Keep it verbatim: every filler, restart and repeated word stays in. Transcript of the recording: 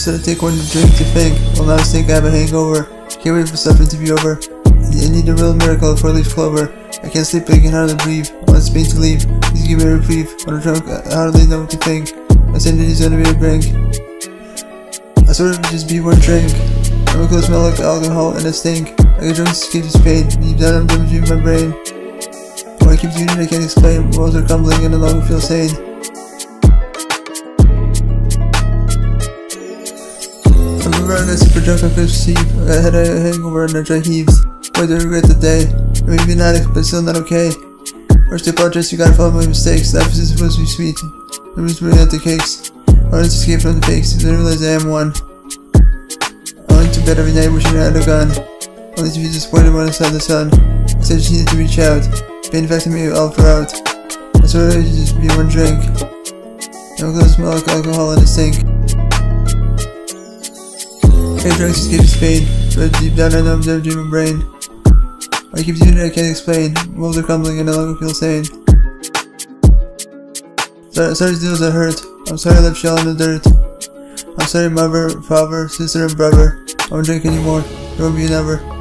So I take one drink to think. Well, now I think I have a hangover. Can't wait for suffering to be over. I need a real miracle for leaf clover. I can't sleep, but I can hardly breathe. I want Spain to leave. Please give me a reprieve. When I'm drunk, I hardly know what to think. My sanity's gonna be a brink. I sort of just be one drink. My clothes smell like alcohol and a stink. I get drunk to escape this pain. Deep down I'm damaging my brain. Why I keep doing it I can't explain. Walls are crumbling and I no longer feel sane. I remember I got super drunk on Christmas Eve. I had a hangover and I dry heaves. Boy, do I regret the day. I may be an addict, but still not okay. First, I apologize, you gotta follow my mistakes. Life is supposed to be sweet. Nobody's bringing out the cakes. I wanted to escape from the fakes, then I realized I am one. I went to bed every night wishing I had a gun. Only to be disappointed when I saw the sun. I said she needed to reach out. Pain affected me all throughout. I swear I should just be one drink. My clothes smell like alcohol and a stink. I get drunk to escape this pain, but deep down I know I'm damaging my brain. Why I keep doing it I can't explain. Walls are crumbling and I no longer feel sane. Sorry, sorry deals that hurt. I'm sorry I left shell in the dirt. I'm sorry mother, father, sister and brother. I won't drink anymore. There won't be an ever.